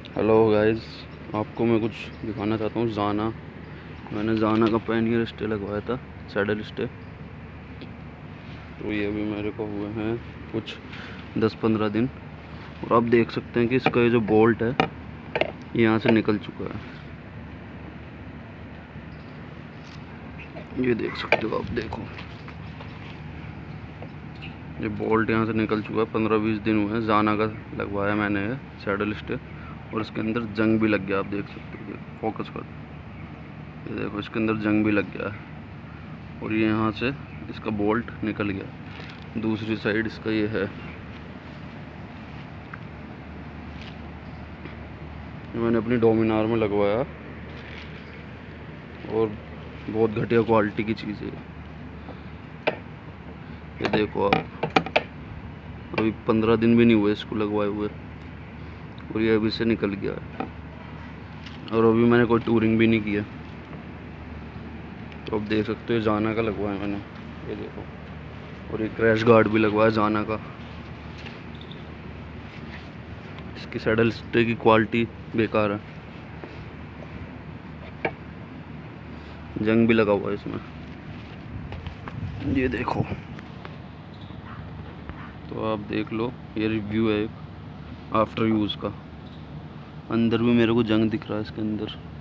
Hello guys, आपको मैं कुछ दिखाना चाहता हूँ। जाना, मैंने जाना का पैनियर स्टे लगवाया था, सैडल स्टे। तो ये भी मेरे को हुए हैं कुछ 10-15 दिन। और आप देख सकते हैं कि इसका ये जो बोल्ट है ये यहाँ से निकल चुका है। ये देख सकते हो आप, देखो ये बोल्ट यहाँ से निकल चुका है। 15-20 दिन हुए हैं। जाना का लगवाया मैंने ये सैडल स्टे, और इसके अंदर जंग भी लग गया। आप देख सकते हो, फोकस कर, ये देखो इसके अंदर जंग भी लग गया है। और ये यहाँ से इसका बोल्ट निकल गया। दूसरी साइड इसका ये है। ये मैंने अपनी डोमिनार में लगवाया, और बहुत घटिया क्वालिटी की चीज़ है। ये देखो आप, अभी 15 दिन भी नहीं हुए इसको लगवाए हुए, और ये अभी से निकल गया है। और अभी मैंने कोई टूरिंग भी नहीं किया। तो अब देख सकते हो जाना का लगवाया मैंने, ये देखो। और एक क्रैश गार्ड भी लगवाया जाना का। इसकी सैडल स्टे की क्वालिटी बेकार है, जंग भी लगा हुआ है इसमें, ये देखो। तो आप देख लो, ये रिव्यू है एक आफ्टर यूज़ का। अंदर भी मेरे को जंग दिख रहा है इसके अंदर।